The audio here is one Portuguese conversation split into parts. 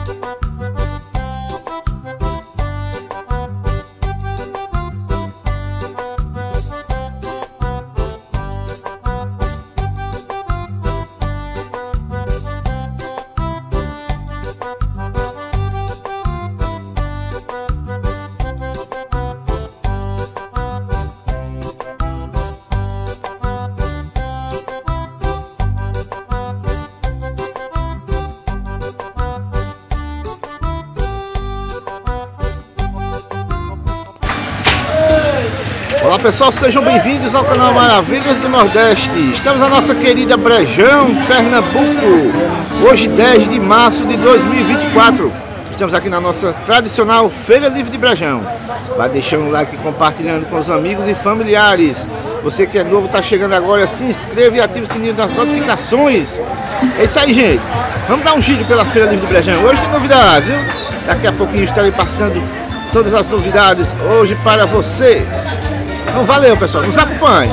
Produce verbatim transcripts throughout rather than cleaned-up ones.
Olá pessoal, sejam bem-vindos ao canal Maravilhas do Nordeste. Estamos na nossa querida Brejão, Pernambuco. Hoje dez de março de dois mil e vinte e quatro. Estamos aqui na nossa tradicional Feira Livre de Brejão. Vai deixando um like e compartilhando com os amigos e familiares. Você que é novo, está chegando agora, se inscreva e ative o sininho das notificações. É isso aí, gente. Vamos dar um giro pela Feira Livre de Brejão. Hoje tem novidades, viu? Daqui a pouquinho estarei passando todas as novidades hoje para você. Então valeu, pessoal, nos acompanhe.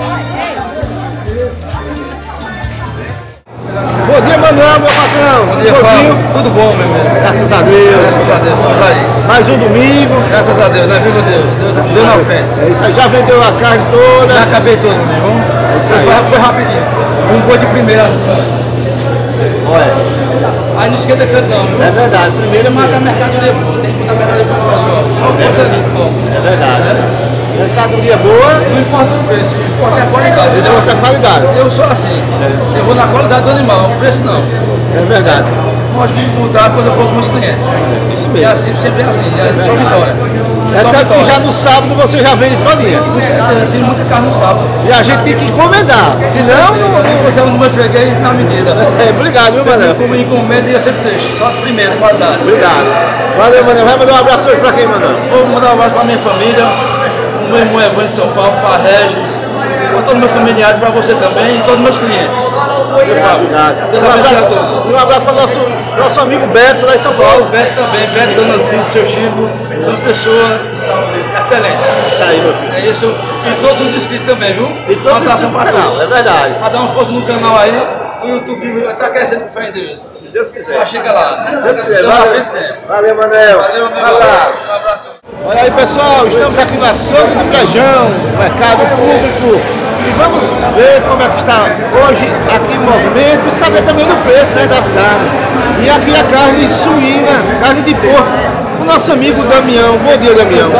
Bom dia, Manuel, meu patrão. Bom dia, Paulo. Tudo bom, meu amigo? Graças a Deus. Graças a Deus, vamos aí. Mais um domingo. Graças a Deus, né? Viu, Deus? Deus deu na frente. É isso aí, já vendeu a carne toda. Já acabei todo, meu irmão. É isso aí. Foi, foi rapidinho. Um boi de primeira. Olha. Aí não esquenta tanto não, viu? É verdade, primeiro mata a mercadoria boa, tem que botar a mercadoria para o pessoal. Só é verdade. É verdade. É. Mercadoria boa. Não importa o preço, importa a qualidade, entendeu? Importa a qualidade. Eu sou assim, é. Eu vou na qualidade do animal, o preço não. É verdade. Gosto de mudar quando eu vou com meus clientes. É, isso mesmo. É assim, sempre é assim, é, é só vitória. É só tanto vitória. que já no sábado você já vende todinha. Com certeza, tem muita carne no sábado. E a gente tem que encomendar, senão... Não, você é um dos meus freguês na medida. É, obrigado, viu, Manuel? Como encomenda e eu sempre deixo, só primeiro, qualidade. Obrigado. Valeu, Manuel. Vai mandar um abraço hoje pra quem, Manuel? Vou mandar um abraço pra minha família, o meu irmão Evandro de São Paulo, pra Régio, para todos os meus familiares, para você também e todos os meus clientes. Obrigado. Deus abençoe a todos. Um abraço para nosso nosso amigo Beto lá em São Paulo. Beto também, Beto, Dona Cíntia, seu Chico, são pessoas excelentes. Isso aí, meu filho. É isso. E todos os inscritos também, viu? E todos os inscritos no canal, é verdade. Para dar uma força no canal aí, o YouTube vai estar crescendo com fé em Deus. Se Deus quiser. Vai chegar lá. Deus quiser. Deus Valeu, sempre. Valeu, Manuel. Valeu, amigo. Um abraço. Um abraço. Olha aí, pessoal, estamos aqui no açougue do Brejão, mercado público. E vamos ver como é que está hoje aqui o movimento e saber também do preço, né, das carnes. E aqui a carne suína, carne de porco, o nosso amigo Damião. Bom dia, Damião.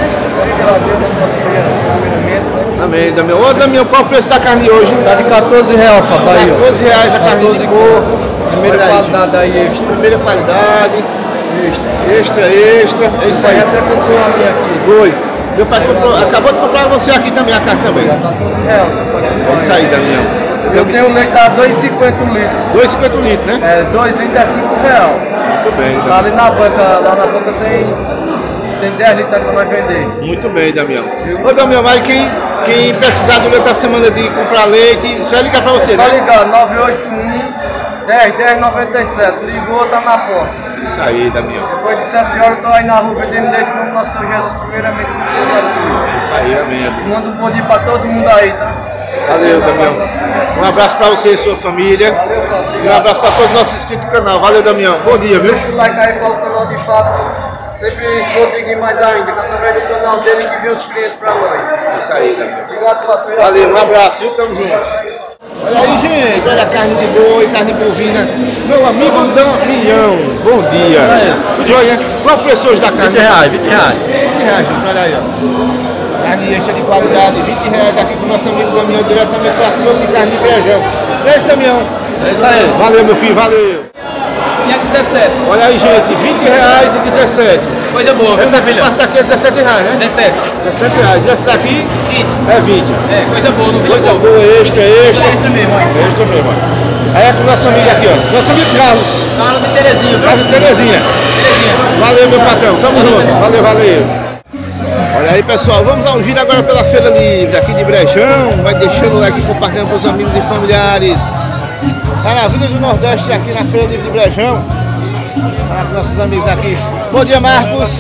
Também, Damião. Ô, Damião, qual é o preço da carne hoje? Tá de quatorze reais, papai. quatorze reais a carne de porco. Primeira qualidade aí, extra. Primeira qualidade. Extra, extra. É isso aí. Até comprou a minha aqui. Foi. Meu pai comprou, acabou de comprar você aqui também, a carne também. Já quatorze reais, você pode comprar. É isso aí, Damião. Eu tenho leite a dois e cinquenta o litro. dois e cinquenta o litro, né? É, dois litros é cinco reais. Muito bem, Damião. Lá ali na banca, lá na banca tem, tem dez litros para nós vender. Muito bem, Damião. Ô, Damião, mas quem, quem precisar durante a semana de comprar leite, só ligar pra você, é só né? Só ligar, nove oito um, dez, dez, noventa e sete. Ligou, tá na porta. Isso aí, Damião. Depois de sete horas eu tô aí na rua vendendo leite no nosso Senhor Jesus, primeiramente se Deus as coisas. Isso aí, amém. Manda um bom dia pra todo mundo aí, tá? Valeu, Damião. Um abraço pra você e sua família. Valeu, Fábio. E um abraço pra todos os nossos inscritos do canal. Valeu, Damião. Bom dia, viu? Deixa o like aí para o canal de Fábio. Sempre conseguir mais ainda, que através do canal dele que vem os clientes pra nós. Isso aí, Damião. Obrigado, Fábio. Valeu, um abraço, viu? Tamo junto. Olha aí, gente, olha a carne de boi, carne bovina. Meu amigo Damião, bom dia. Tudo jóia? Qual o preço hoje da carne? vinte reais, vinte reais. vinte reais, gente, olha aí, ó. Carne extra de qualidade, vinte reais aqui com o nosso amigo Damião, diretamente do açougue de carne de Brejão. É isso, Damião? É isso aí. Valeu, meu filho, valeu. E a dezessete? Olha aí, gente, vinte reais e dezessete. Coisa boa, viu, Essa filha? Essa daqui é dezessete reais, né? dezessete. dezessete reais. E essa daqui? vinte. É vinte. É, coisa boa, não Coisa boa, extra, extra. Extra mesmo, ó. Extra mesmo, ó. Aí é com o nosso amigo aqui, ó. Nosso amigo Carlos. Carlos de Terezinha, viu? Carlos de Terezinha. Terezinha. Valeu, meu patrão. Tamo junto. Valeu, valeu. Olha aí, pessoal. Vamos dar um giro agora pela Feira Livre aqui de Brejão. Vai deixando o like e compartilhando com os amigos e familiares. Maravilhas do Nordeste aqui na Feira Livre de Brejão. Olha com nossos amigos aqui. Bom dia, Marcos.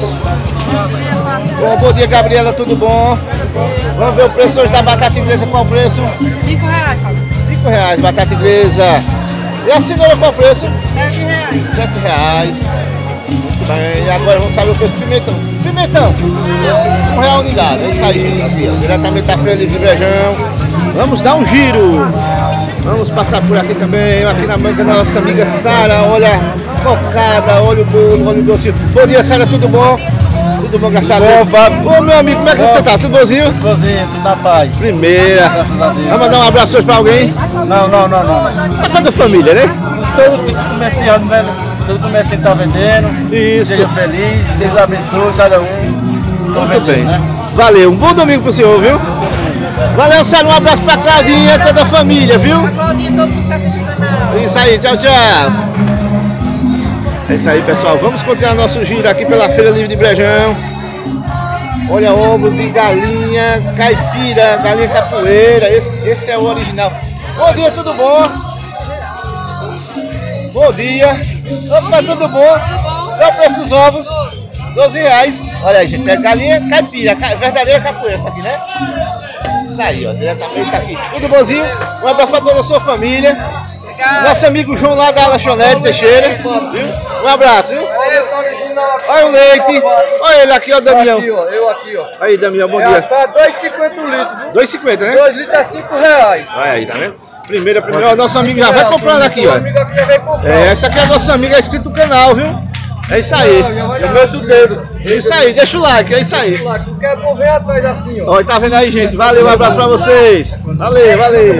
Bom, bom dia, Gabriela. Tudo bom? Vamos ver o preço hoje da batata inglesa. Qual o preço? Cinco reais, Fábio. cinco reais, batata inglesa. E a cenoura qual o preço? Sete reais. sete reais. Bem, e agora vamos saber o preço do pimentão. Pimentão, um real unidade, é isso aí, aqui, ó, diretamente da Feira Livre de Brejão. Vamos dar um giro. Vamos passar por aqui também, aqui na manga da nossa amiga Sara. Olha a cocada, olha o bolo, olha o doce. Bom dia, Sara, tudo bom? Tudo bom, graças a Deus. Ô, meu amigo, como é que você tá? Tudo bonzinho? Tudo bonzinho, tudo na paz. Primeira. Graças a Deus. Vai mandar um abraço hoje pra alguém? Não, não, não, não. Pra toda a família, né? Todo comerciante, né? Todo comerciante tá vendendo. Isso. Seja feliz, Deus abençoe cada um. Tô Muito vendendo, bem. né? Valeu, um bom domingo pro senhor, viu? Valeu, Sara, um abraço pra Claudinha, toda a família, viu? Claudinha, todo mundo tá assistindo o canal. Isso aí, tchau, tchau. É isso aí, pessoal. Vamos continuar nosso giro aqui pela Feira Livre de Brejão. Olha, ovos de galinha caipira, galinha capoeira. Esse, esse é o original. Bom dia, tudo bom? Bom dia. Opa, tudo bom? Qual é o preço dos ovos? doze reais. Olha aí, gente, é galinha caipira, ca- verdadeira capoeira essa aqui, né? Isso aí, ó, diretamente aqui. Tudo bonzinho? Um abraço pra toda a sua família. Nosso amigo João lá da Lanchonete Teixeira, viu? Um abraço, viu? Olha o leite. Olha ele aqui, ó, Damião. Aqui, ó, eu aqui, ó. Aí, Damião, bom É dia. assado dois e cinquenta o litro, viu? dois e cinquenta, né? dois litros é cinco reais. Olha aí, tá vendo? Primeira, primeira. Ó, nosso amigo já vai comprando aqui, ó. Amigo aqui já vai comprar. É, essa aqui é a nossa amiga, é inscrito no canal, viu? É isso aí. Mete o dedo. É isso aí, deixa o like, é isso aí. Lá, tu quer bom ver atrás assim, ó. Ó, tá vendo aí, gente? Valeu, um abraço pra vocês. Valeu, valeu.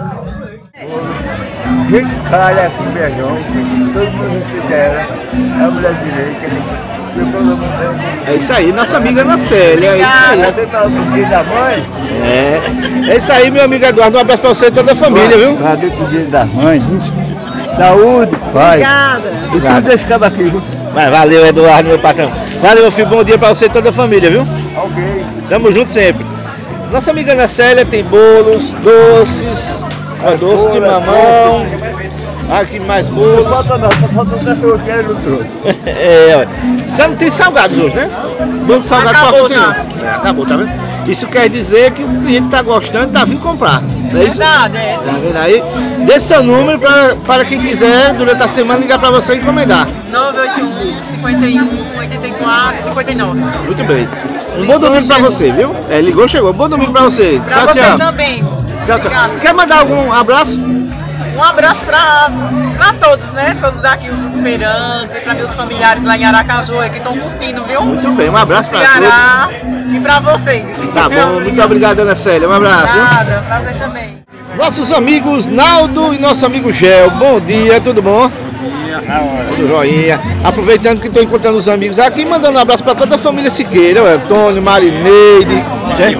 Gente, cara, com beijão, todo mundo considera a mulher direita. Todo mundo É isso aí, nossa amiga Ana Célia, é isso aí. Você tá no dia da mãe? É, é isso aí, meu amigo Eduardo, um abraço pra você e toda a família, viu? Cadê o dia das mães? Saúde, pai. Obrigada. E tudo desse cabo aqui, viu? Mas valeu, Eduardo, meu patrão. Valeu, meu filho, bom dia pra você e toda a família, viu? Ok. Tamo junto sempre. Nossa amiga Ana Célia tem bolos, doces, ó, doce de mamão. Aqui mais bolo. Falta não, só falta o cachorro que ele não trouxe. É, olha. Você não tem salgados hoje, né? Bolo de salgado Acabou pra já. tem. É, acabou, tá vendo? Isso quer dizer que o cliente tá gostando, tá vindo comprar. Não é isso? Verdade, é. Tá vendo aí? Dê seu número pra, para quem quiser, durante a semana, ligar pra você e encomendar. nove oito um, cinquenta e um, oitenta e quatro, cinquenta e nove. Muito bem. Um bom domingo pra você, viu? É, ligou, chegou. Bom domingo pra você. Pra tchau, você tchau. também. Tchau, tchau. Obrigada. Quer mandar algum abraço? Um abraço pra, pra todos, né? Todos daqui, os esperando, e pra meus familiares lá em Aracaju, que estão curtindo, viu? Muito bem, um abraço pra Ceará e pra vocês. todos. Tá bom, muito obrigado, Ana Célia. Um abraço. viu? Nada, pra vocês também. Nossos amigos Naldo e nosso amigo Gel, bom dia, tudo bom? Tudo joinha. Aproveitando que estou encontrando os amigos aqui, mandando um abraço para toda a família Siqueira, o Antônio, Marineide, né?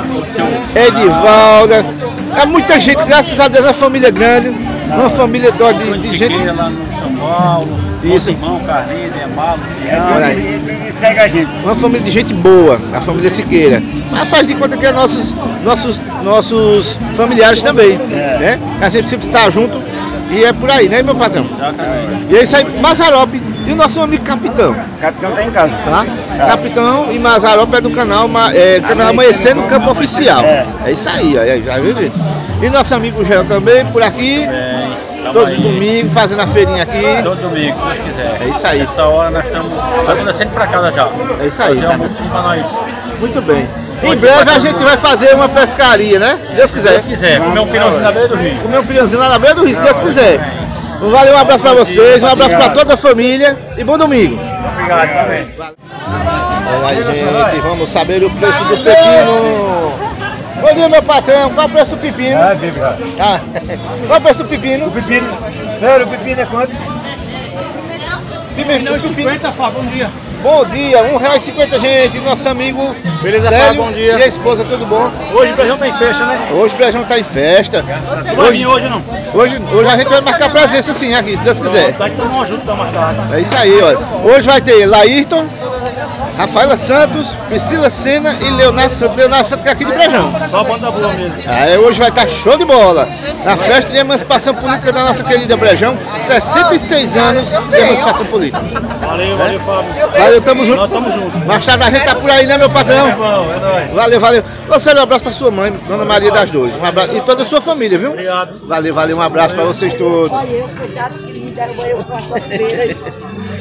Edivalda. É muita gente, graças a Deus, é uma família grande, uma família de, de gente. lá no São Paulo, Isso. irmão Carlinhos, Emalo, Olha aí. E segue a gente. Uma família de gente boa, a família Siqueira. Mas faz de conta que é nossos, nossos, nossos familiares também, né? A gente sempre está junto e é por aí, né, meu patrão? E é isso aí, Mazarope e o nosso amigo Capitão, Capitão tá em casa. tá? Capitão e Mazarope é do canal, Ma- é, canal Amanhecer no Campo Oficial. É. É isso aí, ó, é, já viu, gente? E nosso amigo Gel também, por aqui, todos os domingos, fazendo a feirinha aqui. todo domingo, se Deus quiser. É isso aí. Essa hora nós estamos vai sempre pra casa já. É isso aí, Fazer tá? um almoço pra nós. Muito bem. Em breve a gente vai fazer uma pescaria, né? Se Deus quiser. Se quiser, comer um pirãozinho na beira do rio. Comer um pirãozinho lá na beira do rio, se Deus quiser. Valeu, um abraço pra vocês, um abraço pra toda a família e bom domingo. Obrigado também. Olha aí, gente, vamos saber o preço do pepino. Bom dia, meu patrão, qual é o preço do pepino? Ah, bem, cara. Ah, qual é o preço do pepino? O pepino. Sério, o pepino é quanto? Pepino, o pepino. cinquenta, Fá, bom dia. Bom dia, um real e cinquenta, gente, nosso amigo Beleza, Fá, Célio bom dia. e a esposa, tudo bom? Hoje o Brejão tá em festa, né? Hoje o Brejão tá em festa. Não vai vir hoje não. Hoje, hoje a gente vai marcar presença sim aqui, se Deus quiser. Daqui todo mundo junto, tá mais tarde. É isso aí, olha. Hoje vai ter Laírton, Rafaela Santos, Priscila Sena e Leonardo Santos. Leonardo Santos que é aqui de Brejão. Só a banda boa mesmo. Aí hoje vai estar show de bola. Na festa de emancipação política da nossa querida Brejão. sessenta e seis anos de emancipação política. Valeu, valeu, Fábio. Valeu, tamo junto. Nós tamo junto. Mais tarde a gente tá por aí, né, meu patrão? Irmão, é nóis. Valeu, valeu. Você um abraço pra sua mãe, Dona Maria das Dores. Um abraço. E toda a sua família, viu? Obrigado. Valeu, valeu. Um abraço pra vocês todos.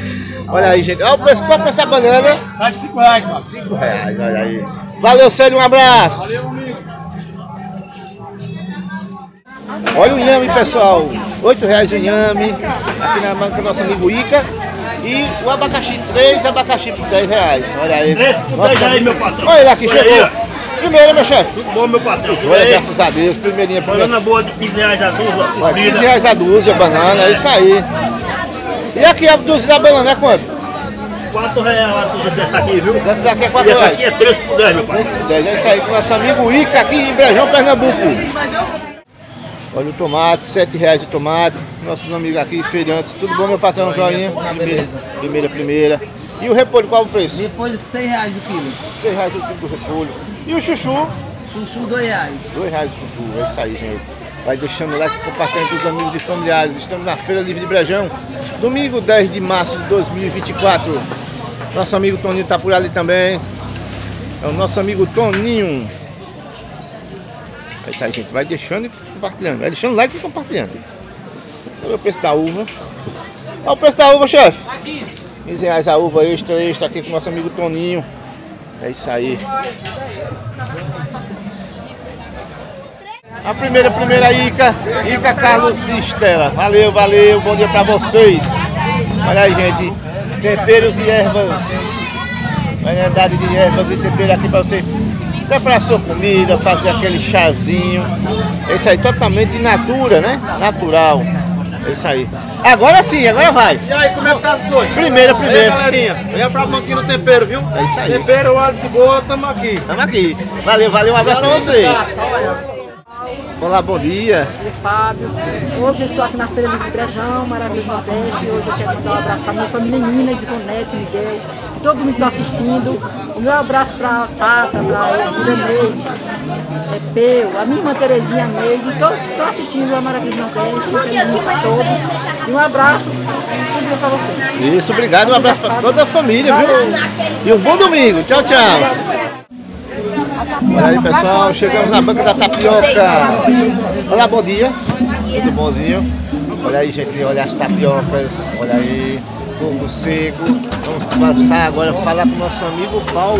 Olha aí, gente. Olha o preço, qual é essa banana? Tá de cinco reais, mano. cinco reais, olha aí. Valeu, Célio, um abraço. Valeu, amigo. Olha o inhame, pessoal. oito reais o inhame. Aqui na banca do nosso amigo Ica. E o abacaxi, três abacaxi por dez reais. Olha aí. três por dez reais, meu patrão. Olha ele aqui, chegou. Primeiro, meu chefe. Tudo bom, meu patrão? Olha, graças a Deus. Primeirinha, primeira. Banana boa de quinze reais a dúzia. Olha, quinze reais a dúzia, banana, é isso aí. E aqui a dúzia da banana é quanto? quatro reais a dúzia dessa aqui, viu? Essa daqui é quatro E essa reais. aqui é três por dez, meu três patrão. por dez, é isso aí, com nosso amigo Ica aqui em Brejão, Pernambuco. Olha o tomate, sete reais o tomate. Nossos amigos aqui, feirantes. Tudo bom, meu patrão? Joinha? Primeira, primeira, primeira. E o repolho, qual é o preço? Repolho seis reais o quilo. seis reais o quilo do repolho. E o chuchu? Chuchu dois reais. dois reais o chuchu, é isso aí, gente. Vai deixando o like, compartilhando com os amigos e familiares. Estamos na Feira Livre de Brejão, domingo dez de março de dois mil e vinte e quatro. Nosso amigo Toninho está por ali também. É o nosso amigo Toninho. É isso aí, gente. Vai deixando e compartilhando. Vai deixando o like e compartilhando. Olha o preço da uva. Olha o preço da uva, chefe. quinze reais a uva extra, extra aqui com o nosso amigo Toninho. É isso aí. A primeira, primeira Ica. Ica, Carlos e Estela. Valeu, valeu. Bom dia pra vocês. Olha aí, gente. Temperos e ervas. Variedade de ervas e temperos aqui pra você preparar sua comida, fazer aquele chazinho. É isso aí, totalmente in natura, né? Natural. É isso aí. Agora sim, agora vai. E aí, como é que tá as coisas? Primeira, E aí, primeira. galerinha, venha pra mão aqui no tempero, viu? É isso aí. Tempero, óleo de cebola, tamo aqui. Tamo aqui. Valeu, valeu. Um abraço pra vocês. Olá, bom dia. Sou Fábio. Hoje eu estou aqui na Feira Livre de Brejão, Maravilha do Nordeste. Hoje eu quero mandar um abraço para minha família em Minas, Ivonete, Miguel, todo mundo que está assistindo. O meu abraço para Tata, para Ira Neide, é, Peu, a minha irmã Terezinha Neide, e todos que estão assistindo a Maravilha do Nordeste. Um feliz para todos. E um abraço, tudo bom para vocês. Isso, obrigado. Um abraço para toda a família, viu? E um bom domingo. Tchau, tchau. Olha aí, pessoal, chegamos na banca da tapioca. Olá, bom dia. Tudo bonzinho? Olha aí, gente, olha as tapiocas. Olha aí, coco seco. Vamos passar agora a falar com o nosso amigo Paulo.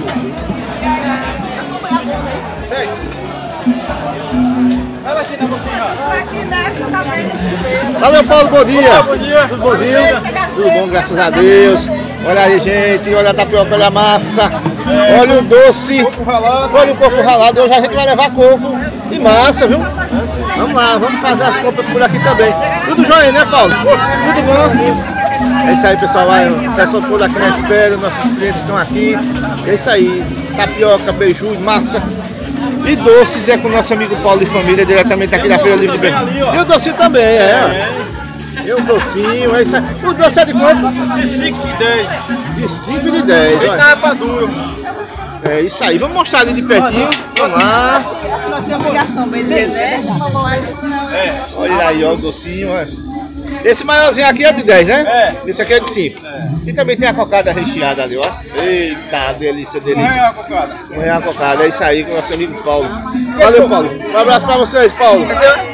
Valeu, Paulo, bom dia. Bom dia. Tudo bonzinho? Tudo bom, graças a Deus. Olha aí, gente, olha a tapioca, olha a massa. Olha o doce, olha o coco ralado. Hoje a gente vai levar coco e massa, viu? Vamos lá, vamos fazer as compras por aqui também. Tudo jóia, né, Paulo? Tudo bom? É isso aí, pessoal. O pessoal todo aqui na espera, nossos clientes estão aqui. É isso aí, tapioca, beiju, massa e doces é com o nosso amigo Paulo e família, diretamente aqui da Feira Livre de Brejão. E o docinho também, é. E o docinho, é isso aí. O doce é de quanto? De cinco e dez. De cinco e de dez, Vem olha. cá, é pra duro. É isso aí, vamos mostrar ali de pertinho. Vamos lá. Não tem obrigação, vender, né? Olha aí, ó, o docinho, ó. Esse maiorzinho aqui é de dez, né? É. Esse aqui é de cinco. E também tem a cocada recheada ali, ó. Eita, delícia, Não é delícia. a cocada. Não é a cocada, é isso aí com o nosso amigo Paulo. Valeu, Paulo. Um abraço pra vocês, Paulo.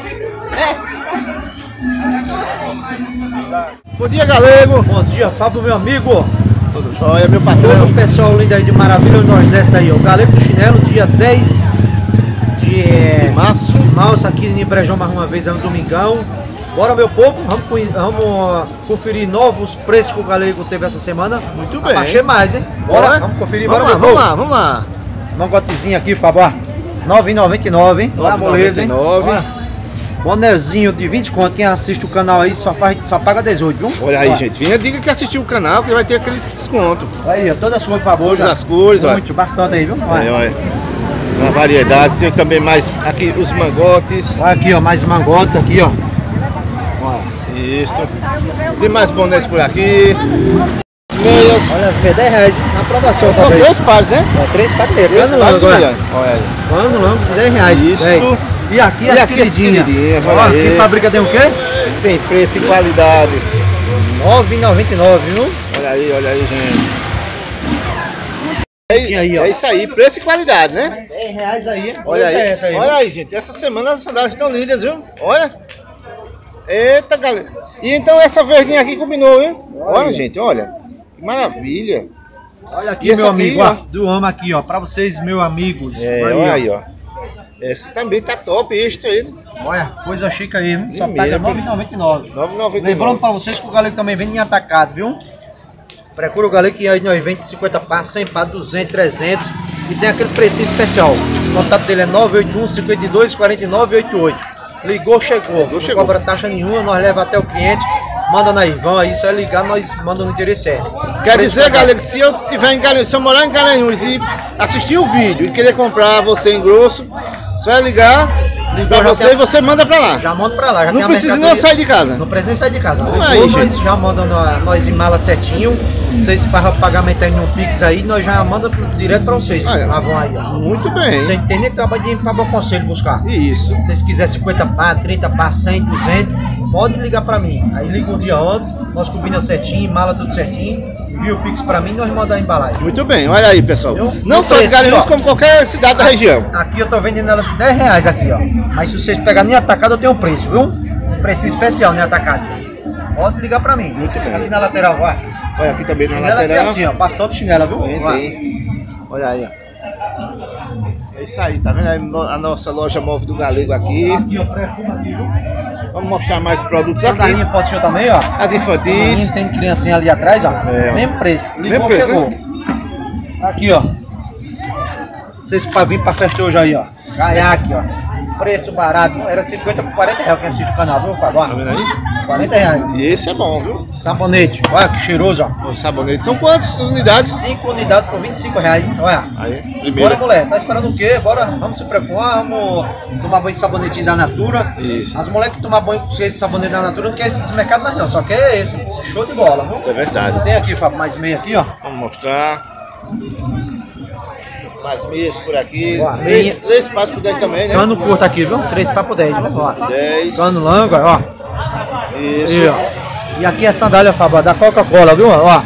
Bom dia, galego. Bom dia, Fábio, meu amigo. Tudo jóia, meu Todo patrão. o pessoal lindo aí de Maravilha do Nordeste aí, ó. O Galego do Chinelo, dia dez de é, Março. março, aqui em Brejão mais uma vez, é um domingão. Bora, meu povo, vamos, conhe- vamos ó, conferir novos preços que o Galego teve essa semana. Muito bem. Abaixei mais, hein? Bora, Bora. vamos conferir, Vamos bora, lá, meu vamos povo. lá, vamos lá. Mangotezinho aqui, Fábio, ó. nove reais e noventa e nove, hein? Lá, moleza, hein? nove reais e noventa e nove. Ó. Bonezinho de vinte conto, quem assiste o canal aí só, faz, só paga dezoito, viu? Olha aí, Ó. gente. Venha, diga que assistiu o canal que vai ter aquele desconto. Aí, ó, todas as cores, por favor. Todas já. as cores, ó. Muito, bastante aí, viu? Olha, Olha. olha. Uma variedade. Tem também mais aqui os mangotes. Olha aqui, ó, mais mangotes aqui, ó. Isso. Tem mais bonés por aqui. Meias. Olha as meias, dez reais na promoção. São talvez. três pares, né? Ó, três pateletas. Três Pano pares longo, de olha. meia. Olha aí. Pano longo, dez reais. Isso. dez. E aqui E as aqui as queridinhas. queridinhas, Ó, olha aqui aí. fábrica tem o quê? Tem preço e qualidade. nove reais e noventa e nove, viu? Olha aí, olha aí, gente. É, Aí, ó. é isso aí, preço e qualidade, né? dez reais aí. Olha aí, Essa é essa aí. olha aí, gente. Essa semana as sandálias estão lindas, viu? Olha. Eita, galera. E então essa verdinha aqui combinou, viu? Olha, gente, olha. Que maravilha. Olha aqui, E meu essa aqui, amigo, ó? ó, do Ama aqui, ó, pra vocês, meus amigos. É, Aí, olha ó. aí, ó. Esse também tá top, extra aí. Olha, coisa chique aí, viu? Só Primeira, paga nove reais e noventa e nove. nove reais e noventa e nove. Lembrando pra vocês que o Galego também vende em atacado, viu? Procura o Galego que aí nós vende cinquenta par, cem par, duzentos, trezentos. E tem aquele precinho especial. O contato dele é nove oito um, cinquenta e dois, quarenta e nove, oitenta e oito. Ligou, chegou. Não chegou. cobra taxa nenhuma, nós leva até o cliente. Manda na Ivan aí, só é ligar, nós mandamos no interesse certo. Quer Preço dizer, pagado. galera, que se eu tiver em Garanhuns, se eu morar em Garanhuns e assistir o vídeo e querer comprar você em grosso, só é ligar pra já você tem- e você manda pra lá. Já manda pra lá. Já Não tem a precisa nem mercadoria. sair de casa. Não precisa nem sair de casa. Vamos Ligou, aí, nós gente. já mandamos nós, nós em mala certinho. Vocês pagam pagamento aí no Pix aí, nós já mandamos direto pra vocês. Ah, é. Lá vão aí, ó. Muito bem. Você entende que trabalha de para o conselho buscar. Isso. Se vocês quiserem cinquenta par, trinta par, cem, duzentos, pode ligar pra mim. Aí liga um dia antes, nós combinamos certinho, mala tudo certinho, envia o Pix pra mim e nós mandamos a embalagem. Muito bem, olha aí, pessoal. Eu- Não eu só de preço, Garanhuns, ó. como qualquer cidade da região. Aqui eu tô vendendo ela de dez reais aqui, ó. Mas se vocês pegarem nem atacado, eu tenho um preço, viu? Preço especial, nem atacado. Pode ligar pra mim. Muito bem. Aqui na lateral, vai. Olha aqui também na Chinela aqui lateral. assim, ó. Bastão de chinela, viu? Tem, Vai. tem. Olha aí, ó. É isso aí, tá vendo aí a nossa loja móvel do Galego aqui. Aqui, ó, perfume aqui, viu? Vamos mostrar mais produtos Essa aqui. linha infantil também, ó. As infantis. Menino, tem criancinha ali atrás, ó. É, ó. Mesmo preço. Ligou, Mesmo preço, chegou. Aqui, ó. Vocês pra vir pra festa hoje aí, ó. Caiaque, ó. Preço barato. Era cinquenta por quarenta reais. Quem assiste o canal, viu, Fábio? Tá vendo aí? quarenta reais. E esse é bom, viu? Sabonete. Olha que cheiroso, ó. Os sabonetes são quantas unidades? cinco unidades por vinte e cinco reais. Olha. Aí, Bora, primeiro. mulher. Tá esperando o quê? Bora. Vamos se perfumar. Vamos tomar banho de sabonetinho da Natura. Isso. As mulheres que tomam banho com esse sabonete da Natura não quer esses mercados mais não. Só quer esse. Show de bola, viu? Isso é verdade. Tem aqui, Fábio, mais meio aqui, ó. Vamos mostrar. Mais meias por aqui. Ó, Três, meia. três passos por dentro também, né? Cano curto aqui, viu? três papo dez, ó. dez. Cano longo, ó. Isso. E, ó. E aqui é sandália, Fábio, da Coca-Cola, viu? Ó.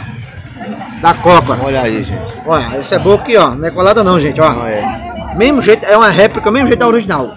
Da Coca. Olha aí, gente. Olha, essa é boa aqui, ó. Não é colada não, gente, ó. Não é. Mesmo jeito, é uma réplica, mesmo jeito da original.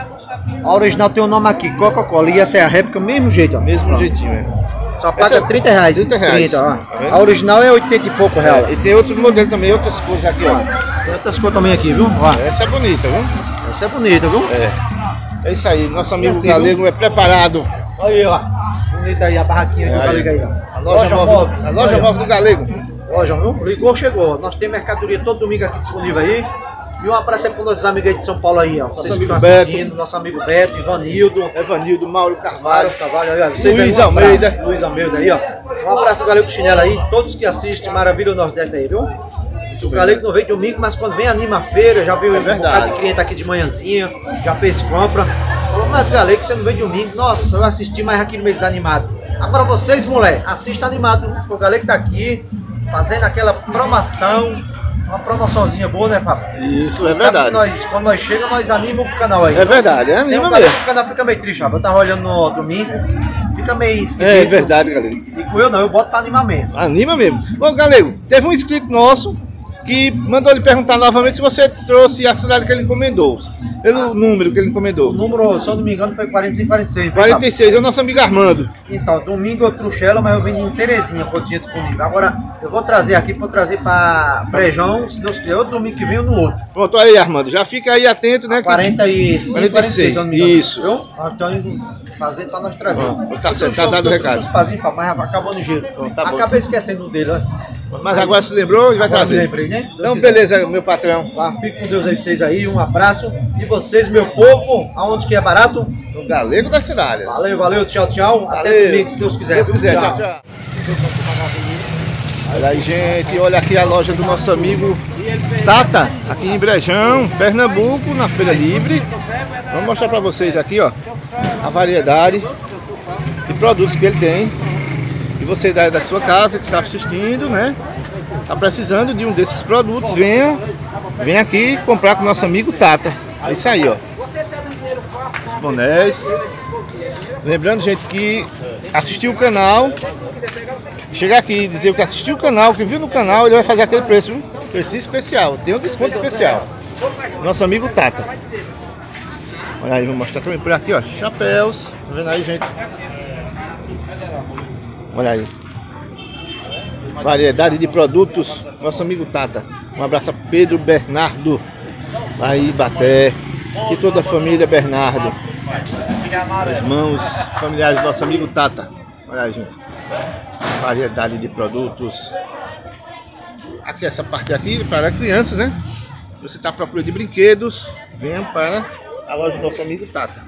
A original tem o nome aqui, Coca-Cola. E essa é a réplica, mesmo jeito, ó. Mesmo Ó. jeitinho, é. Só paga Essa é trinta reais. trinta reais. trinta, ó. Tá vendo? A original é oitenta e pouco real. É, e tem outros modelos também, outras cores aqui, ó. Tem outras cores também aqui, viu? Ó. Essa é bonita, viu? Essa é bonita, viu? É. É isso aí, nosso amigo assim, Galego é preparado. Olha aí, ó. Bonita aí a barraquinha É, do aí. Galego aí, ó. A loja, móvel, a loja Olha. móvel do Galego. Loja, viu? Ligou, chegou. Nós temos mercadoria todo domingo aqui disponível aí. E um abraço aí para nossos amigos aí de São Paulo aí, ó. Vocês que amigo estão Beto. assistindo, nosso amigo Beto, Ivanildo, Evanildo, Mauro Carvalho. Vários Carvalho aí, ó. Vocês Luiz aí, um abraço. Almeida. Luiz Almeida aí, ó. Um abraço do Galego Chinela aí, todos que assistem Maravilha do Nordeste aí, viu? O Galego não veio domingo, mas quando vem anima a feira, já veio um verdade. bocado de cliente aqui de manhãzinha, já fez compra. Falou, mas Galego, você não veio domingo? Nossa, eu assisti, mas aqui no meio desanimado. Agora vocês, mulher, assista animado, o Galego tá aqui, fazendo aquela promoção, uma promoçãozinha boa, né, Fábio? Isso, é Sabe verdade. que nós, quando nós chegamos, nós animamos o canal aí. É verdade, é Sem o anima Galego, mesmo. o canal fica meio triste, Fábio. Eu tava olhando no domingo, fica meio esquisito. É verdade, Galego. E com eu não, eu boto pra animar mesmo. Anima mesmo. Bom, Galego, teve um inscrito nosso que mandou lhe perguntar novamente se você trouxe a cidade que ele encomendou. Pelo número que ele O encomendou. número, se eu não me engano, foi quarenta e cinco, quarenta e seis. viu, quarenta e seis, é o nosso amigo Armando. Fábio? Então, domingo eu trouxe ela, mas eu vendi em Terezinha, quando tinha disponível. Agora, eu vou trazer aqui, vou trazer pra Brejão, se Deus quiser, outro domingo que vem ou no outro. Pronto, aí, Armando, já fica aí atento, né? que- quarenta e cinco, quarenta e seis, quarenta e seis, se eu não me engano. isso. Viu? Nós estamos fazendo pra nós trazer. Bom, tá certo, tá dado o recado. Mas acabou no gelo. tá bom. Acabei esquecendo dele, ó. Mas agora se lembrou e vai Agora trazer. me lembrei, né? Então, Deus quiser. beleza, meu patrão. Tá, fique com Deus aí, vocês aí, um abraço. E vocês, meu povo, aonde que é barato? No Galego da cidade. Valeu, valeu, tchau, tchau. Até Valeu. domingo, se Deus quiser. Se Deus quiser, tchau, tchau. Olha aí, gente, olha aqui a loja do nosso amigo Tata, aqui em Brejão, Pernambuco, na Feira Livre. Vamos mostrar pra vocês aqui, ó, a variedade de produtos que ele tem. E você da, da sua casa que está assistindo, né, tá precisando de um desses produtos, venha, venha aqui comprar com o nosso amigo Tata. É isso aí, ó. Os bonés. Lembrando, gente, que assistiu o canal, chegar aqui e dizer que assistiu o canal, que viu no canal, ele vai fazer aquele preço, viu? Preço especial, tem um desconto especial. Nosso amigo Tata. Olha aí, vou mostrar também por aqui, ó, chapéus. Tá vendo aí, gente? Olha aí. Variedade de produtos, nosso amigo Tata. Um abraço a Pedro Bernardo, aí Ibaté, e toda a família Bernardo. Irmãos, familiares do nosso amigo Tata. Olha aí, gente. Variedade de produtos. Aqui essa parte aqui para crianças, né? Se você está à procura de brinquedos, venha para a loja do nosso amigo Tata.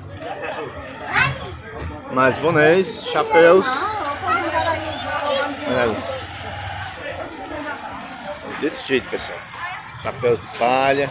Mais bonés, chapéus. Olha aí. Desse jeito, pessoal. Chapéus de palha.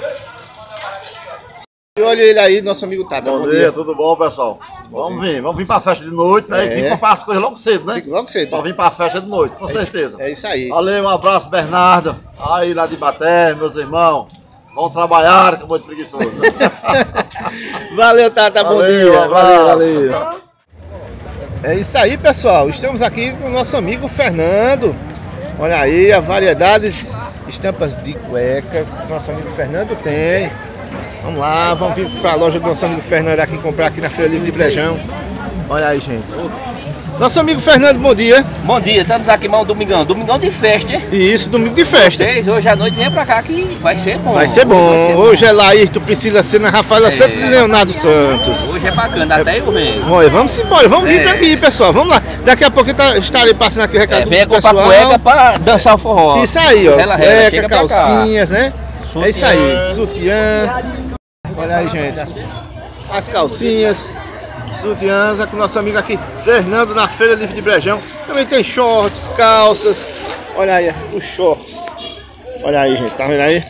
E olha ele aí, nosso amigo Tata. Bom, bom dia, dia, tudo bom, pessoal? Vamos vir, vamos vir pra festa de noite, né? É. E vir comprar as coisas logo cedo, né? Logo cedo. Pra vir pra festa de noite, com é certeza. É isso aí. Valeu, um abraço, Bernardo. Aí lá de Ibaté, meus irmãos. Vamos trabalhar, que é muito preguiçoso. Valeu, Tata, bom valeu, dia. Um abraço. Valeu, valeu. É isso aí, pessoal. Estamos aqui com o nosso amigo Fernando. Olha aí, as variedades, estampas de cuecas que nosso amigo Fernando tem. Vamos lá, vamos vir para a loja do nosso amigo Fernando aqui comprar aqui na Feira Livre de Brejão. Olha aí, gente. Nosso amigo Fernando, bom dia. Bom dia, estamos aqui mais um domingão, domingão de festa, hein? Isso, domingo de festa. Vocês, hoje à noite vem pra cá que vai ser bom. Vai ser bom. Vai ser bom. Hoje é Laírto, Priscila Sena, Rafaela é. Santos e Leonardo Santos. Hoje é bacana, até eu mesmo. Olha, vamos embora, vamos é. vir pra aqui, pessoal. Vamos lá. Daqui a pouco eu estarei passando aqui o recado é, do pessoal. Vem comprar cueca pra dançar o forró. Isso aí, ó. Ela, cueca, ela, calcinhas, né? Sutiã. É isso aí. Sutiã. Olha aí, gente. As calcinhas. Sutiãs, é com o nosso amigo aqui, Fernando, na Feira Livre de Brejão. Também tem shorts, calças. Olha aí, os shorts. Olha aí, gente, tá vendo aí?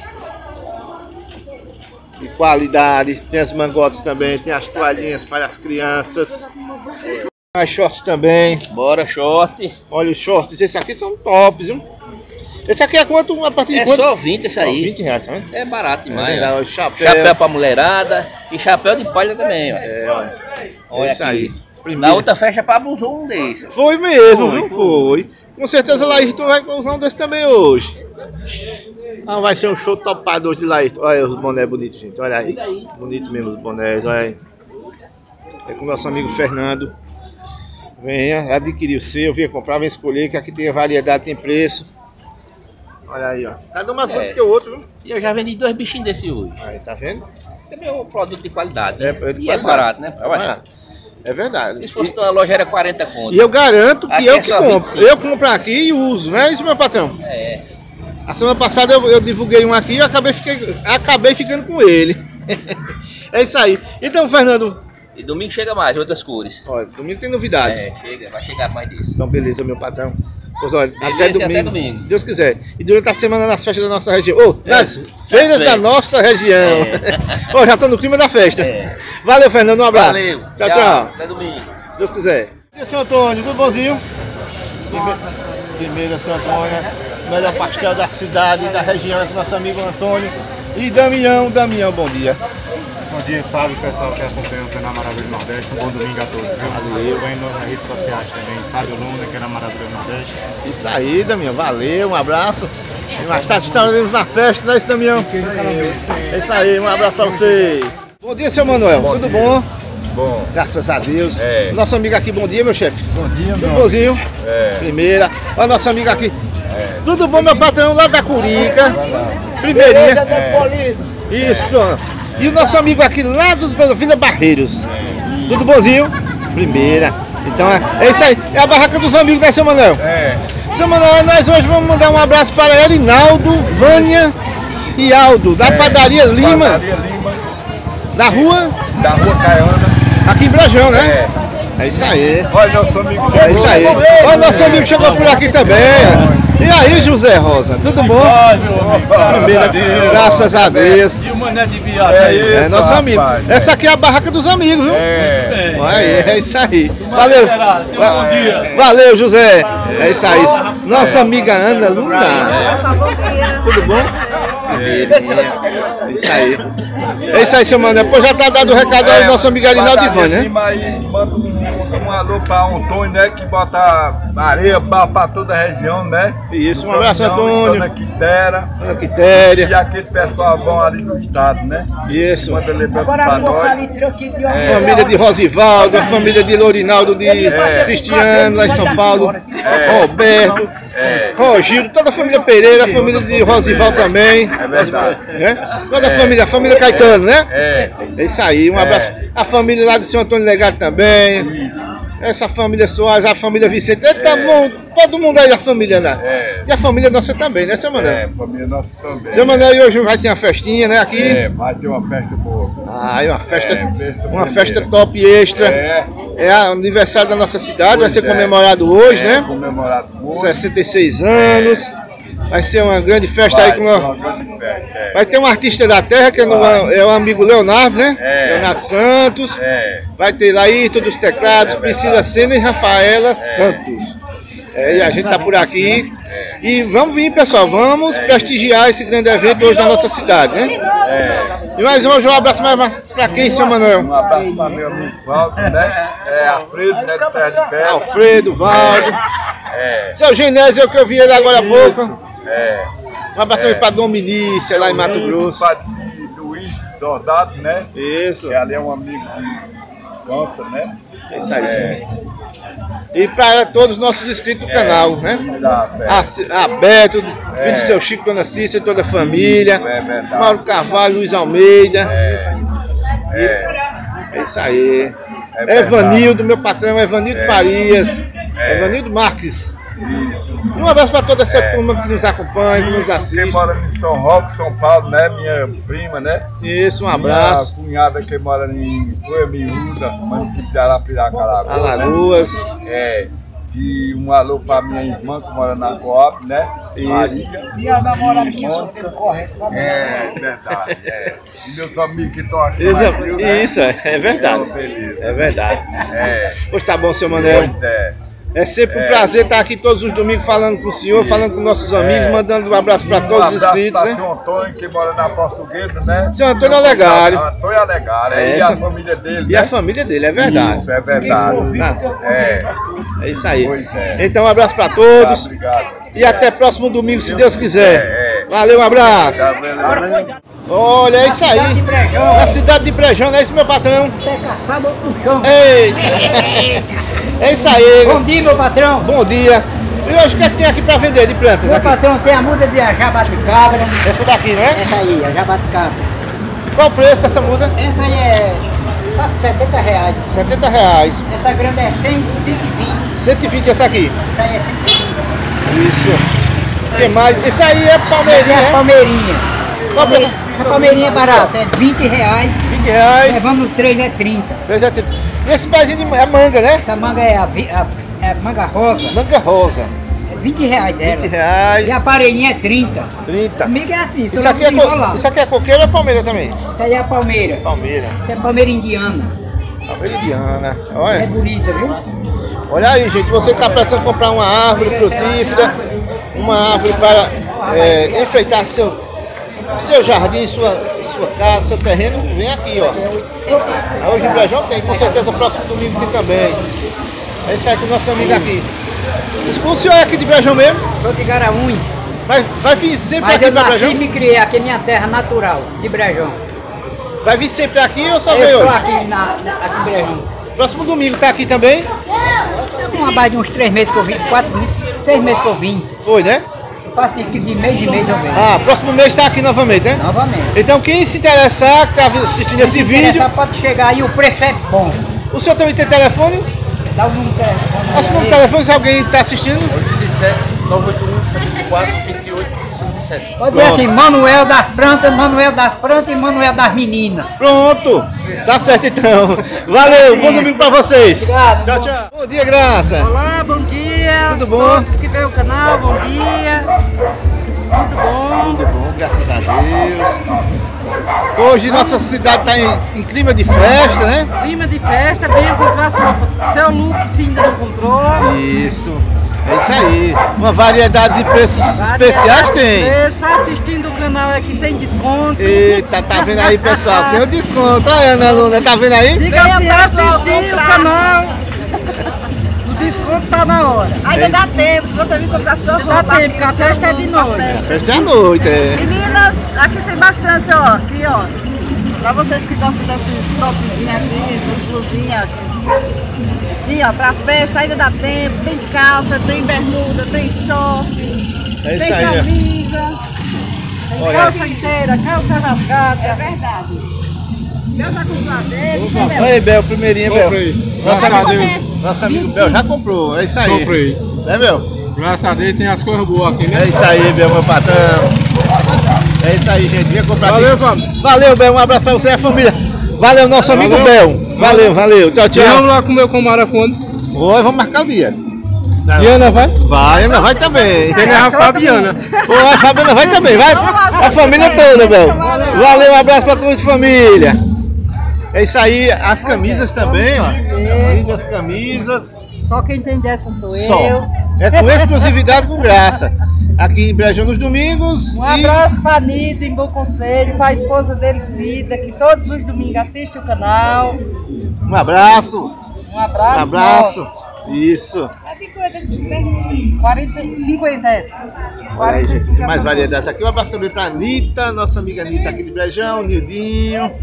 De qualidade. Tem as mangotas também, tem as toalhinhas para as crianças. As shorts também. Bora, short. Olha os shorts, esses aqui são tops, viu? Esse aqui é quanto? A partir de é quanto? só vinte esse aí. Oh, vinte reais, tá vendo? É barato demais. É verdade, chapéu. Chapéu pra mulherada e chapéu de palha também, ó. É, olha. Olha é isso aqui. aí. Primeiro. Na outra festa para abusou um desses. Foi mesmo, foi, viu? Foi. foi. Com certeza Laírton vai usar um desse também hoje. Ah, vai ser um show topado hoje de Laírton. Olha os bonés bonitos, gente. Olha aí. Bonito mesmo os bonés, olha aí. É com o nosso amigo Fernando. Venha adquirir o seu, venha comprar, venha escolher, que aqui tem variedade, tem preço. Olha aí, ó. Cada um mais bonito é. que o outro, viu? E eu já vendi dois bichinhos desse hoje. Aí, tá vendo? Também é um produto de qualidade, né? É, é de e qualidade. é barato, né? É barato. É verdade. Se fosse e... numa loja era quarenta conto. E eu garanto que aqui eu é que compro. vinte e cinco. Eu compro aqui e uso, não é isso, meu patrão? É. A semana passada eu, eu divulguei um aqui e acabei, fiquei, acabei ficando com ele. É isso aí. Então, Fernando... E domingo chega mais, outras cores. Olha, domingo tem novidades. É, chega, vai chegar mais disso. Então, beleza, meu patrão. Pois olha, beleza, até domingo, até domingo, se Deus quiser. E durante a semana nas festas da nossa região. Ô, oh, nas é, feiras da nossa região. É. Oh, já tô no clima da festa. É. Valeu, Fernando, um abraço. Valeu. Tchau, tchau. tchau. Até domingo. Se Deus quiser. E seu Antônio, tudo bonzinho? Primeiro, seu Antônio, melhor pastel da cidade, da região, com nosso amigo Antônio. E Damião, Damião, bom dia. Bom dia, Fábio, pessoal que acompanha o canal Maravilha do Nordeste. Um bom domingo a todos. Valeu. Acompanhe nas redes sociais também. Fábio Luna, que é na Maravilha do Nordeste. Isso aí, Damião. Valeu, um abraço. E mais tarde estaremos na festa, não é isso, Damião? É isso aí, um abraço pra vocês. Bom dia, seu Manuel. Bom Tudo dia. bom? Bom. Graças a Deus. É. Nosso amigo aqui, bom dia, meu chefe. Bom dia, Tudo meu. bonzinho? É. Primeira. Olha nosso amigo aqui. É. Tudo bom, meu patrão, lá da Curica. Primeirinha. É. Isso. E o nosso amigo aqui lá do, da Vila Barreiros. É. Tudo bonzinho? Primeira. Então é, é isso aí. É a barraca dos amigos, né, seu Manuel? É. Seu Manuel, nós hoje vamos mandar um abraço para Erinaldo, Vânia e Aldo, da é. Padaria Lima. Padaria Lima. Da rua? Da rua Caiana. Aqui em Brejão, né? É. É isso aí. Olha, nosso amigo chegou. É isso aí. Olha, nosso amigo chegou por aqui também. E aí, José Rosa, tudo bom? Primeira, graças a Deus. E o mané de viagem? É, é nosso amigo. Essa aqui é a barraca dos amigos, viu? É. Aí, é isso aí. Valeu. Bom dia. Valeu, José. É isso aí. Nossa amiga Ana Luna. Tudo bom? É isso aí. É isso aí, seu mano. Depois já tá dado o recado ao nosso amigo Arinaldo Ivan, né? Manda um, um alô pra Antônio, né? Que bota areia pra toda a região, né? Isso, um abraço, Antônio. Dona Quitéria. Dona Quitéria. E aquele pessoal bom ali do estado, né? Isso. Manda lembrança pra nós. É. Família de Rosivaldo, a família de Lourinaldo, de é. Cristiano, lá em São Paulo. É. Roberto. É. Rogildo, toda a família Pereira, a família de Rosival também. É verdade. Né? Toda a É. família, a família Caetano, né? É. É isso aí, um abraço. A família lá de São Antônio Legado também. Essa família Soares, a família Vicente, é. Tá bom, todo mundo aí da família lá. É. E a família nossa também, né, seu Manuel? É, família nossa também. Seu Manuel, e hoje vai ter uma festinha, né, aqui? É, vai ter uma festa boa. Ah, é uma festa, É, festa uma primeira. festa top extra. É. É o aniversário da nossa cidade, vai Pois ser é. comemorado hoje, É, né? comemorado hoje. sessenta e seis anos. Vai ser uma grande festa Vai aí com ter nós. uma grande festa, é. Vai ter um artista da terra, que é, no- Vai. é o amigo Leonardo, né? É. Leonardo Santos. É. Vai ter aí todos os teclados, É Priscila Sena e Rafaela Santos. É, e a gente tá por aqui. E vamos vir, pessoal, vamos prestigiar esse grande evento hoje na nossa cidade, né? É. E mais hoje um abraço mais pra quem, seu Manuel? Um abraço para meu amigo Valdo, né? É, Alfredo, né, de Serra de Pedra. Alfredo, Valdo. É. Seu Genésio, que eu vi ele agora há pouco. É. Um abraço também pra Dominícia, lá em Mato Grosso. Para Luiz Dordado, né? Isso. Que ali é um amigo de Gonça, né? Isso aí, É. E para todos os nossos inscritos do É, canal, né? exato, é. A, C- a Beto, filho É. do seu Chico, Dona Cícera e toda a família. Isso, é verdade. Mauro Carvalho, Luiz Almeida. É. É. É isso aí. É verdade. Evanildo, meu patrão, Evanildo É. Farias. É. Evanildo Marques. Isso. E um abraço para toda essa É. turma que nos acompanha, que nos Isso, assiste. quem mora em São Roque, São Paulo, né? Minha prima, né? Isso, um abraço. Minha cunhada que mora em Coia Miúda, município de Arapiraca, Alagoas. Né? É. E um alô para minha irmã que mora na Coop, né? Isso. Maria. Minha namoradinha Irmã. solteira correta. É, verdade. É. E meus amigos que estão aqui. Isso, no Brasil, né? isso, é é verdade. Então, beleza. É verdade. É. Pois tá bom, seu Manuel. Pois é. É sempre um É. prazer estar aqui todos os domingos falando com o senhor, falando com nossos amigos, É. mandando um abraço para Um todos os abraço inscritos, para né? seu Antônio, que mora na Portuguesa, né? Seu Antônio Olegário. Antônio Olegário, É, e essa- a família dele, E né? a família dele, é verdade. Isso, é verdade. É. É isso aí. Pois é. Então um abraço para Tá, todos obrigado. e até próximo domingo, se Deus quiser. É, é. Valeu, um abraço. Tá vendo? Olha, é isso aí. Na cidade de Brejão, não é isso, meu patrão? Pé caçado, outro no chão. Ei! É isso aí. Bom dia, meu patrão. Bom dia. E hoje o que é que tem aqui para vender de plantas Meu aqui? patrão tem a muda de jabaticabra. Essa daqui, não é? Essa aí, a jabaticabra. Qual o preço dessa muda? Essa aí é quase setenta reais. setenta reais. Essa grande é cem, cento e vinte. cento e vinte essa aqui. Essa aí é cento e vinte. Isso. O que mais? Isso aí é Essa palmeirinha, é a é? palmeirinha. Qual o preço? Essa palmeirinha é barata, é vinte reais. vinte reais. Levando três é trinta. três a trinta. E esse pezinho de é manga, né? Essa manga é a, vi- a, é a manga rosa. Manga rosa. É vinte reais ela. vinte reais. E a parelhinha é trinta. trinta. Comigo é assim, Isso aqui é, co... Isso aqui é coqueiro ou é palmeira também? Essa aí é a palmeira. Palmeira. Essa é a palmeira indiana. Palmeira indiana. É Olha. bonita, viu? Olha aí, gente. Você está precisando comprar uma árvore frutífera, uma árvore para é, enfeitar seu, seu jardim, sua, sua casa, seu terreno, vem aqui, ó. Hoje em Brejão tem, com certeza próximo domingo tem também. É isso aí com o nosso amigo aqui. O senhor é aqui de Brejão mesmo? Sou de Garanhuns. Vai, vai vir sempre Mas aqui eu para nasci Brejão? e me criei, aqui é minha terra natural, de Brejão. Vai vir sempre aqui ou só Eu veio estou hoje? aqui, na, na, aqui em Brejão. Próximo domingo tá aqui também? Tem uma base de uns três meses que eu vim, quatro, seis meses que eu vim. Foi, né? Eu faço de, de mês em mês eu venho. Ah, próximo mês tá aqui novamente, né? Novamente. Então quem se interessar, que tá assistindo esse Se vídeo, interessar, pode chegar e o preço é bom. o senhor também tem telefone? Dá o número de telefone. Passa o número de telefone se alguém está assistindo. oito sete, nove oito um, sete quatro, vinte e oito, vinte e sete. Pode dizer assim, Manuel das plantas, Manuel das plantas e Manuel das meninas. Pronto, tá certo então. Valeu, bom domingo pra vocês. Obrigado. Tchau, tchau. Bom dia, Graça. Olá, bom dia. Tudo bom? Todos que veem o canal, bom dia. Tudo bom? Tudo bom, graças a Deus. Hoje nossa cidade está em, em clima de festa, né? Clima de festa, venha comprar sua, seu look se ainda não comprou. Isso, é isso aí. Uma variedade de preços especiais tem. Variedade, só assistindo o canal aqui tem desconto. Eita, tá vendo aí, pessoal? Tem um desconto. Olha, Ana Luna, tá vendo aí? Diga assim, assistir o canal. O desconto tá na hora. Ainda dá tempo de você vir comprar sua roupa. Dá tempo, porque a festa é de noite. A festa é à noite, é. Meninas, aqui tem bastante, ó. Aqui, ó. Pra vocês que gostam desses topzinhos aqui, essas blusinhas E ó, pra festa ainda dá tempo, tem calça, tem bermuda, tem short, É isso tem aí, ó. camisa, tem Olha. calça inteira, calça rasgada. É verdade. Deus vai comprar dele, Opa, entendeu? aí, Bel, primeirinha, Bel. Comprei. Nosso Graças a amigo, Deus. nosso amigo Bel já comprou, é isso aí. Comprei. Né, Bel? Graças a Deus tem as coisas boas aqui, né? É isso aí, Bel, meu patrão. É isso aí, gente. Vinha comprar Valeu, aqui. família. Valeu, Bel. Um abraço pra você e a família. Valeu, nosso amigo Valeu. Bel. Valeu, valeu. Tchau, tchau. E vamos lá comer com maracona. Oi, vamos marcar o dia. E Ana vai? Vai, Ana vai também. Tem a Fabiana. Ô, a Fabiana vai também, vai. A família toda, Bel. Valeu, um abraço pra toda a família. É isso aí, as camisas também, ó. Lindas camisas. Só quem tem dessa sou Só. eu. É com exclusividade, com graça. Aqui em Brejão nos domingos. Um e- abraço para Anitta em Bom Conselho, para a esposa dele, Cida, que todos os domingos assiste o canal. Um abraço. Um abraço. Um abraço. Isso. quarenta, cinquenta essa. Olha aí, gente, tem mais variedades aqui. Um abraço também pra Anitta, nossa amiga Anitta aqui de Brejão, Nildinho.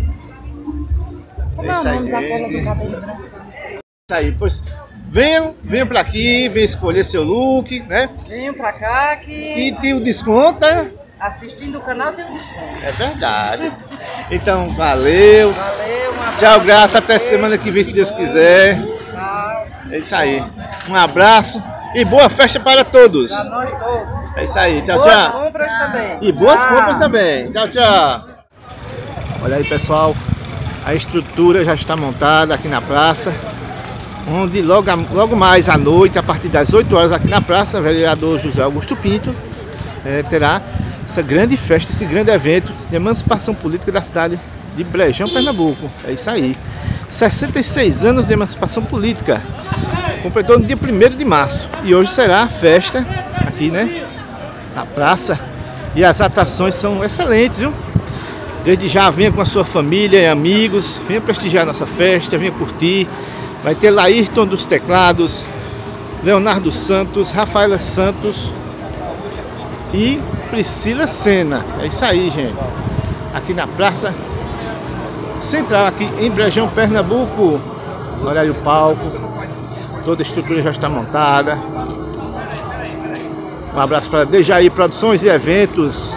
É isso aí, gente. Isso aí, pois venham, venham pra aqui, venham escolher seu look, né? Venham pra cá que E tem o desconto, né? assistindo o canal tem um desconto. É verdade. Então, valeu. Valeu, um abraço. Tchau, graça. Até semana que vem, se Deus quiser. Tchau. É isso aí. Um abraço e boa festa para todos. Pra nós todos. É isso aí. Tchau, Boas tchau. compras também. E boas Tchau. compras também. Tchau, tchau. Olha aí, pessoal. A estrutura já está montada aqui na praça. Onde logo, a- logo mais à noite, a partir das oito horas aqui na praça, o vereador José Augusto Pinto eh, terá essa grande festa, esse grande evento de emancipação política da cidade de Brejão, Pernambuco. É isso aí. sessenta e seis anos de emancipação política. Completou no dia primeiro de março. E hoje será a festa aqui, né? Na praça. E as atrações são excelentes, viu? Desde já venha com a sua família e amigos. Venha prestigiar nossa festa, venha curtir. Vai ter Laírton dos teclados, Leonardo Santos, Rafaela Santos e Priscila Sena. É isso aí, gente. Aqui na Praça Central, aqui em Brejão, Pernambuco. Olha aí o palco. Toda a estrutura já está montada. Um abraço para Dejaí Produções e Eventos.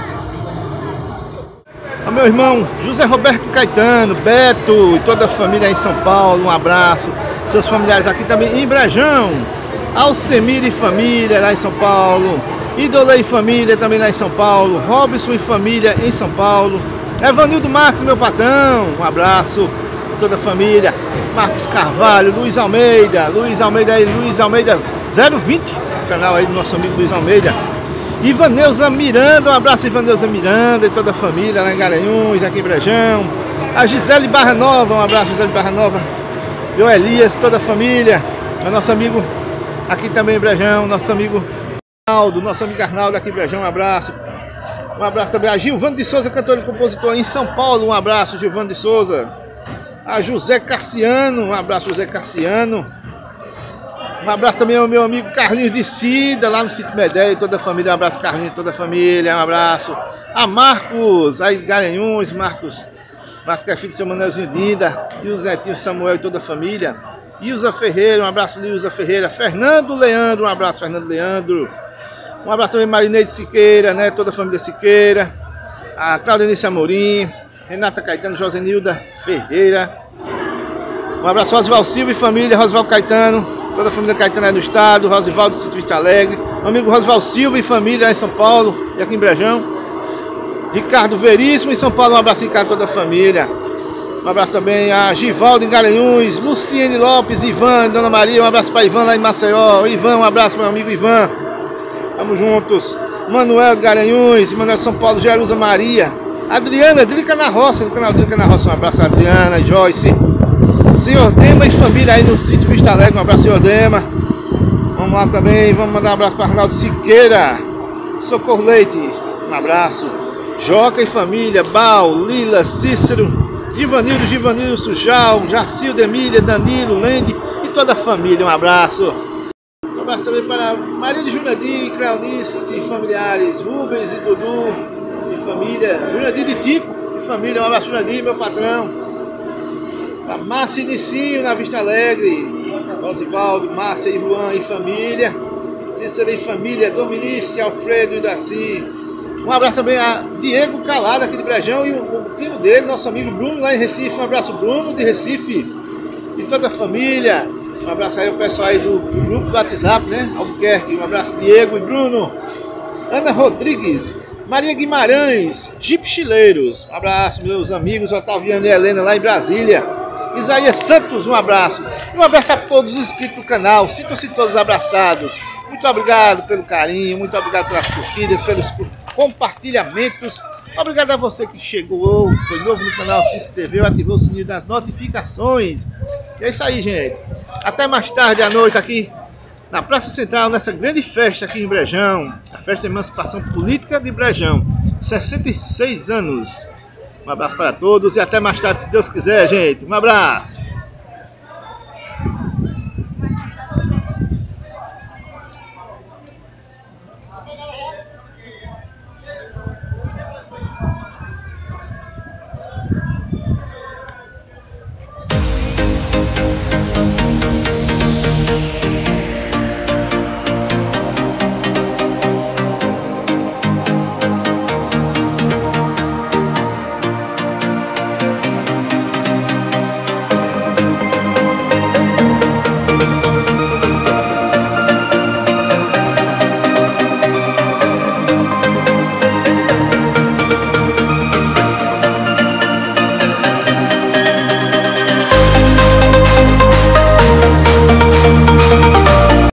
Ao meu irmão José Roberto Caetano, Beto e toda a família aí em São Paulo. Um abraço. Seus familiares aqui também em Brejão. Alcemir e família lá em São Paulo. Idolei e família também lá em São Paulo. Robson e família em São Paulo. Evanildo Marques, meu patrão. Um abraço a toda a família. Marcos Carvalho, Luiz Almeida. Luiz Almeida aí, Luiz Almeida zero vinte. Canal aí do nosso amigo Luiz Almeida. Ivaneuza Miranda, um abraço Ivaneuza Miranda e toda a família lá em Garanhuns, aqui em Brejão. A Gisele Barra Nova, um abraço Gisele Barra Nova. E o Elias, toda a família. O nosso amigo aqui também em Brejão, nosso amigo Arnaldo, nosso amigo Arnaldo aqui em Brejão, um abraço. Um abraço também a Gilvano de Souza, cantor e compositor em São Paulo, um abraço Gilvano de Souza. A José Cassiano, um abraço José Cassiano. Um abraço também ao meu amigo Carlinhos de Cida, lá no Sítio Medé, e toda a família. Um abraço, Carlinhos, toda a família. Um abraço a Marcos, aí de Garanhuns, Marcos, Marcos que é filho do seu Manelzinho Dinda, e os netinhos Samuel e toda a família. Ilza Ferreira, um abraço, Ilza Ferreira. Fernando Leandro, um abraço, Fernando Leandro. Um abraço também, Marineide Siqueira, né, toda a família Siqueira. A Claudenice Amorim, Renata Caetano, Josenilda Ferreira. Um abraço, Rosval Silva e família, Rosval Caetano. Toda a família Caetano aí no estado, Rosivaldo do Sítio Vista Alegre, meu amigo Rosivaldo Silva e família aí em São Paulo e aqui em Brejão. Ricardo Veríssimo em São Paulo, um abraço Ricardo, toda a família. Um abraço também a Givaldo em Garanhuns, Luciene Lopes, Ivan, Dona Maria, um abraço para Ivan lá em Maceió. Ivan, um abraço para meu amigo Ivan. Tamo juntos. Manuel de Garanhuns, Manuel de São Paulo, Jerusa Maria. Adriana, Drica na Roça, do canal Drica na Roça, um abraço a Adriana, Joyce. Senhor Dema e família aí no Sítio Vista Alegre, um abraço, Senhor Dema. Vamos lá também, vamos mandar um abraço para Arnaldo Siqueira, Socorro Leite, um abraço. Joca e família, Bal, Lila, Cícero, Givanildo, Givanildo, Sujal, Jacildo, Emília, Danilo, Lende e toda a família, um abraço. Um abraço também para Maria de Junadir, Cleonice e familiares, Rubens e Dudu e família, Junadir de Tico e família, um abraço, Junadir, meu patrão. Um Da Márcia e Nicinho na Vista Alegre. Rosivaldo, Márcia e Juan e família. Cícera e família, Dominice, Alfredo e Daci. Um abraço também a Diego Calado aqui de Brejão e o, o primo dele, nosso amigo Bruno lá em Recife. Um abraço, Bruno de Recife e toda a família. Um abraço aí ao pessoal aí do, do grupo do WhatsApp, né? Albuquerque. Um abraço, Diego e Bruno. Ana Rodrigues, Maria Guimarães, Jeep Chileiros. Um abraço, meus amigos Otaviano e Helena lá em Brasília. Isaías Santos, um abraço. E um abraço a todos os inscritos do canal. Sintam-se todos abraçados. Muito obrigado pelo carinho, muito obrigado pelas curtidas, pelos compartilhamentos. Obrigado a você que chegou, foi novo no canal, se inscreveu, ativou o sininho das notificações. E é isso aí, gente. Até mais tarde à noite aqui na Praça Central, nessa grande festa aqui em Brejão. A Festa de Emancipação Política de Brejão. sessenta e seis anos. Um abraço para todos e até mais tarde, se Deus quiser, gente. Um abraço.